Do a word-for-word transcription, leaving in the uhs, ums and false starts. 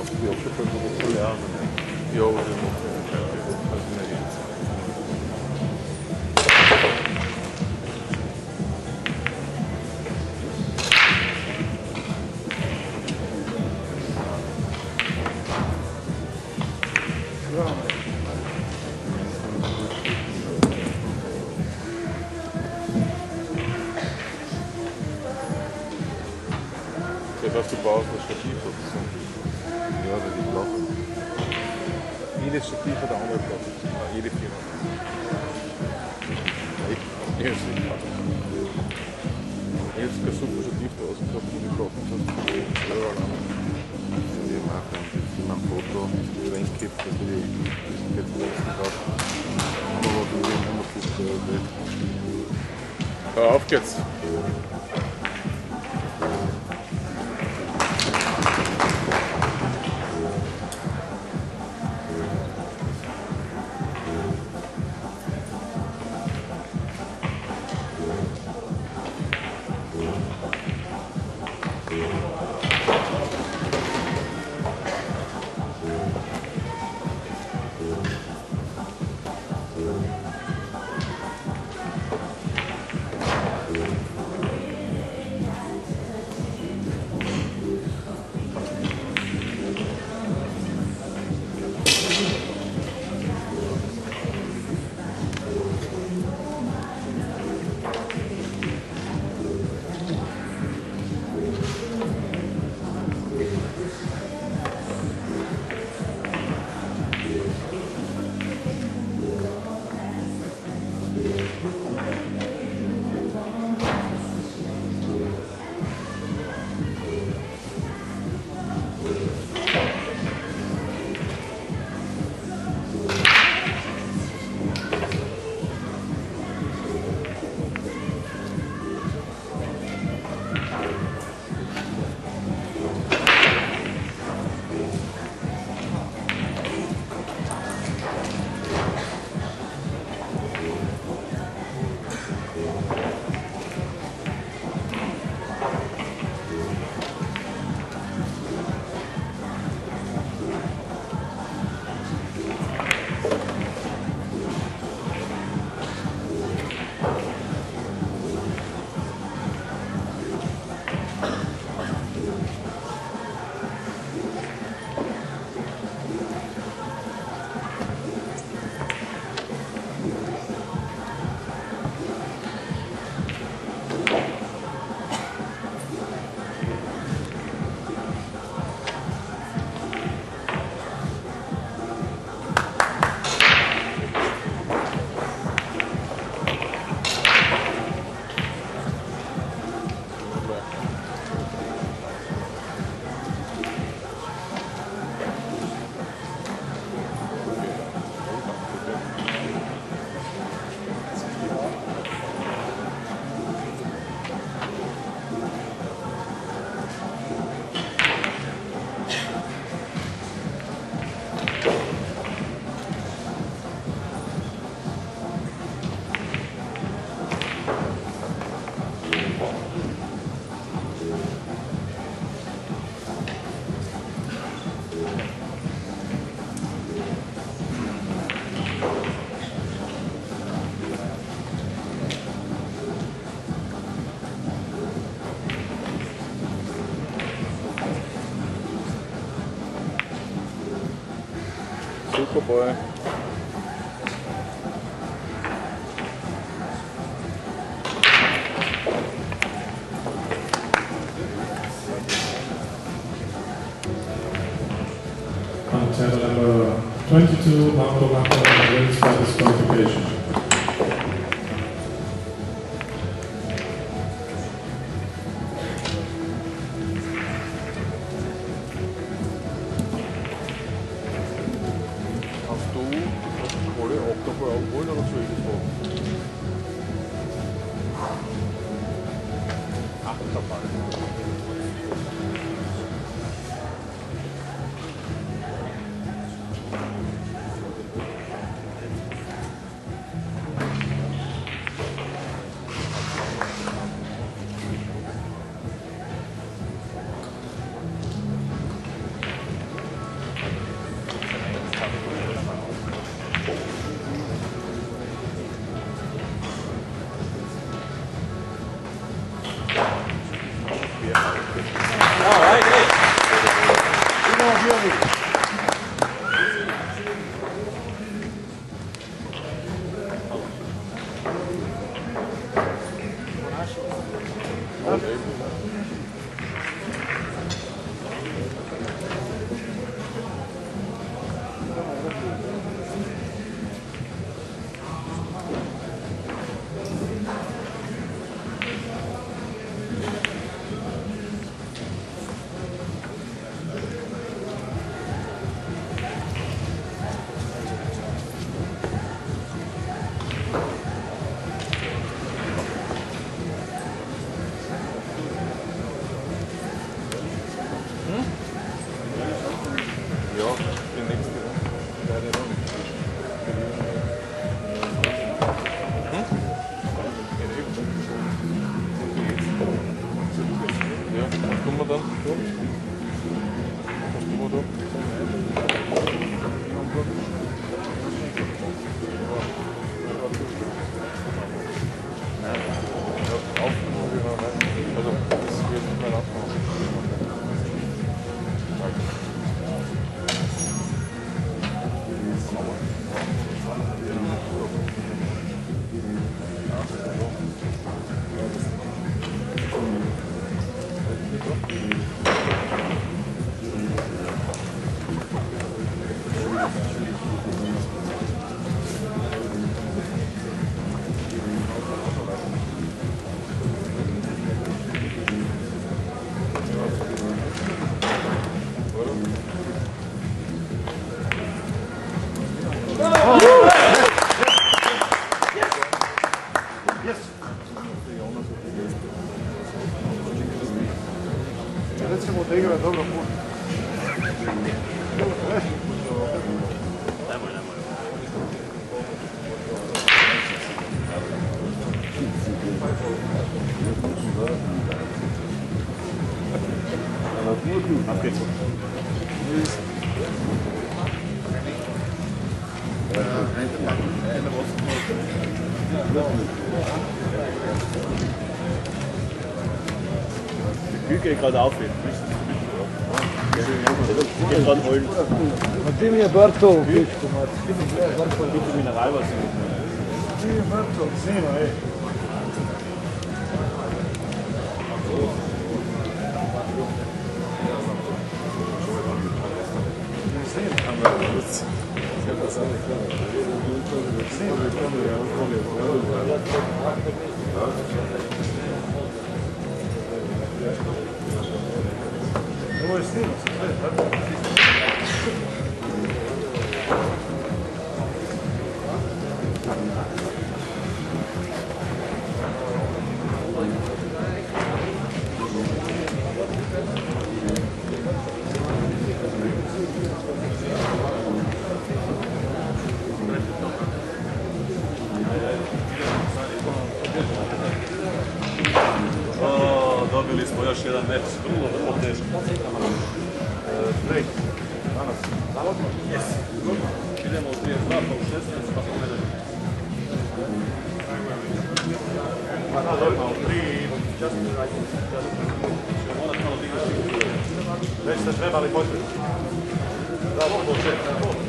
die auch schon voll ja, ja, aber das macht ja nicht. Das heißt, du baust das Stativ sozusagen. Ja, das ist flach. Jedes Stativ hat eine andere Platte. Ja, jede Firma. Ja, ist nicht flach. Jetzt kein super Stativ da außen gehabt, wo die Platten sind. Ja, wir machen ein Foto, reinkippt, dass wir die jetzt leisten drauf. Aber wir werden hundertfünfzig Euro weg. Ja, auf geht's! Superboy. Contest number twenty-two, Marco Marco, wins by disqualification. Recimo da igra dobro puno. Nemoj, nemoj. Die Kühe geht gerade auf. Ich gehe gerade holen. Und die mir Barto. Bitte Mineralwasser. Ti mi Marto, snima, ej. Ovo je snima, sve, tako? Dobili smo još jedan meč, vrlo, vrlo teško. Break, danas. Zavodno? Yes. Idemo u trideset dva pa u šesnaest pa smo medalje. Pa da, dobro, u tri i čas mi radimo. Morat malo digati. Već ste trebali početi. Da, do četiri.